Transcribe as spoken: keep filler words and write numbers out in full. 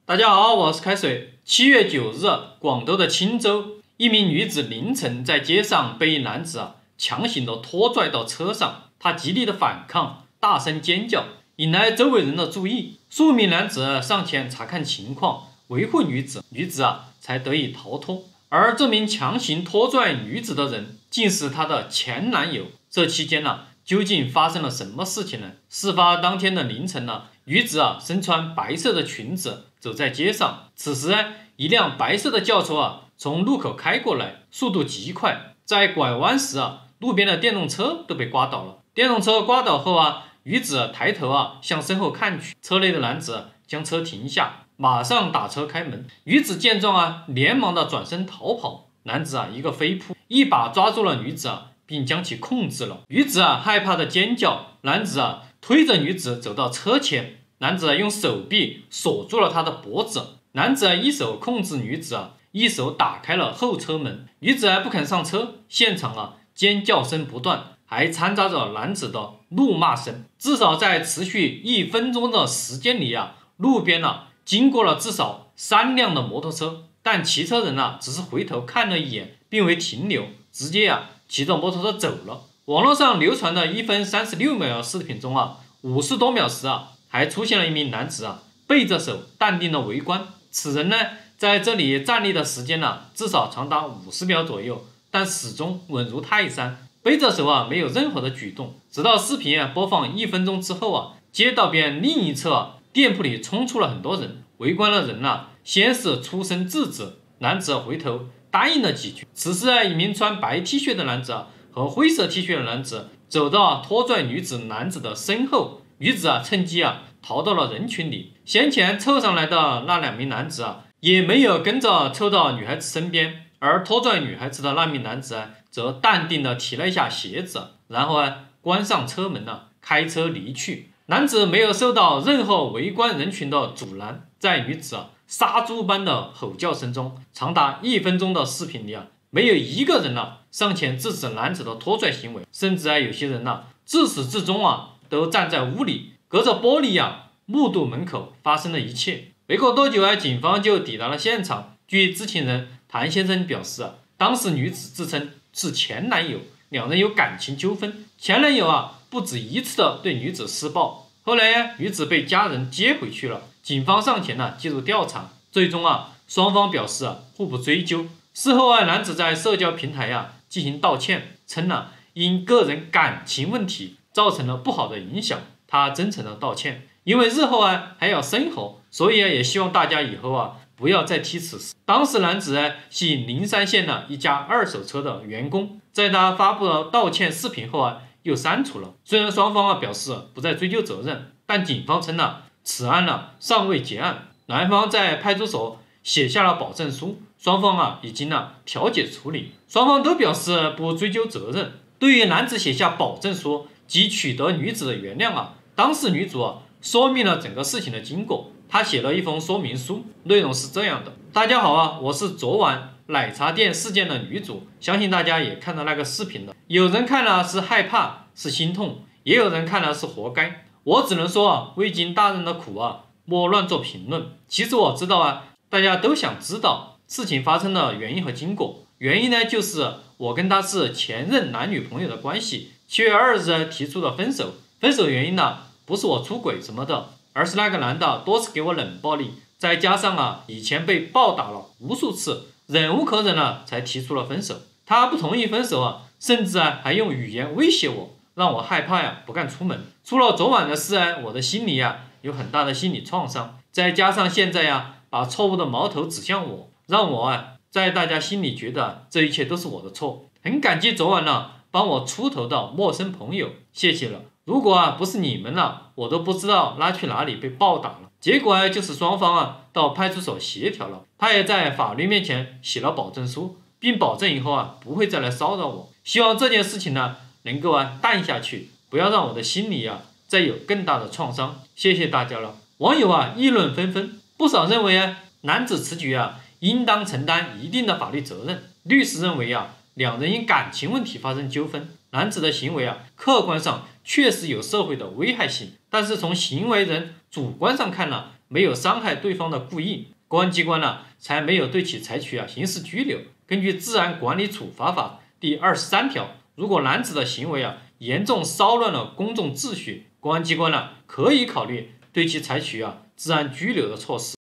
大家好，我是开水。七月九日，广东的钦州，一名女子凌晨在街上被一男子啊强行的拖拽到车上，她极力的反抗，大声尖叫，引来周围人的注意。数名男子上前查看情况，维护女子，女子啊才得以逃脱。而这名强行拖拽女子的人，竟是她的前男友。这期间呢、啊，究竟发生了什么事情呢？事发当天的凌晨呢，女子啊身穿白色的裙子走在街上，此时一辆白色的轿车啊从路口开过来，速度极快，在拐弯时啊，路边的电动车都被刮倒了。电动车刮倒后啊，女子抬头啊向身后看去，车内的男子将车停下，马上打车开门。女子见状啊，连忙的转身逃跑，男子啊一个飞扑，一把抓住了女子啊，并将其控制了。女子啊害怕的尖叫，男子啊推着女子走到车前。男子用手臂锁住了她的脖子，男子一手控制女子，一手打开了后车门。女子不肯上车，现场啊尖叫声不断，还掺杂着男子的怒骂声。至少在持续一分钟的时间里啊，路边啊经过了至少三辆的摩托车，但骑车人啊只是回头看了一眼，并未停留，直接啊骑着摩托车走了。网络上流传的一分三十六秒视频中啊，五十多秒时啊。还出现了一名男子啊，背着手淡定的围观。此人呢，在这里站立的时间呢、啊，至少长达五十秒左右，但始终稳如泰山，背着手啊，没有任何的举动。直到视频啊播放一分钟之后啊，街道边另一侧、啊、店铺里冲出了很多人，围观的人啊，先是出声制止，男子回头答应了几句。此时啊，一名穿白 T 恤的男子啊和灰色 T 恤的男子走到拖拽女子男子的身后。女子啊，趁机啊逃到了人群里。先前凑上来的那两名男子啊，也没有跟着凑到女孩子身边，而拖拽女孩子的那名男子啊，则淡定的提了一下鞋子，然后啊关上车门呢、啊，开车离去。男子没有受到任何围观人群的阻拦，在女子啊杀猪般的吼叫声中，长达一分钟的视频里啊，没有一个人啊上前制止男子的拖拽行为，甚至啊有些人啊自始至终啊。都站在屋里，隔着玻璃啊，目睹门口发生的一切。没过多久啊，警方就抵达了现场。据知情人谭先生表示啊，当时女子自称是前男友，两人有感情纠纷。前男友啊，不止一次的对女子施暴。后来啊，女子被家人接回去了，警方上前呢、啊、介入调查。最终啊，双方表示啊互不追究。事后啊，男子在社交平台啊进行道歉，称呢、啊、因个人感情问题。造成了不好的影响，他真诚的道歉，因为日后啊还要生活，所以啊也希望大家以后啊不要再提此事。当时男子啊系灵山县的一家二手车的员工，在他发布了道歉视频后啊又删除了。虽然双方啊表示不再追究责任，但警方称呢此案呢尚未结案，男方在派出所写下了保证书，双方啊已经呢调解处理，双方都表示不追究责任。对于男子写下保证书即取得女子的原谅啊，当事女主啊说明了整个事情的经过。她写了一封说明书，内容是这样的：大家好啊，我是昨晚奶茶店事件的女主，相信大家也看到那个视频了。有人看了是害怕，是心痛，也有人看了是活该。我只能说啊，未经大人的苦啊，莫乱做评论。其实我知道啊，大家都想知道事情发生的原因和经过。原因呢，就是我跟他是前任男女朋友的关系。七月二日提出了分手，分手原因呢，不是我出轨什么的，而是那个男的多次给我冷暴力，再加上啊以前被暴打了无数次，忍无可忍了才提出了分手。他不同意分手啊，甚至啊还用语言威胁我，让我害怕呀不敢出门。除了昨晚的事啊，我的心里呀有很大的心理创伤，再加上现在呀把错误的矛头指向我，让我啊在大家心里觉得这一切都是我的错。很感激昨晚呢帮我出头的陌生朋友，谢谢了。如果啊不是你们啊，我都不知道拉去哪里被暴打了。结果啊就是双方啊到派出所协调了，他也在法律面前写了保证书，并保证以后啊不会再来骚扰我。希望这件事情呢能够啊淡下去，不要让我的心里啊再有更大的创伤。谢谢大家了。网友啊议论纷纷，不少认为啊男子此举啊应当承担一定的法律责任。律师认为啊两人因感情问题发生纠纷，男子的行为啊客观上确实有社会的危害性，但是从行为人主观上看呢， 没有伤害对方的故意，公安机关呢才没有对其采取啊刑事拘留。根据《治安管理处罚法》第二十三条，如果男子的行为啊严重骚乱了公众秩序，公安机关呢可以考虑对其采取啊治安拘留的措施。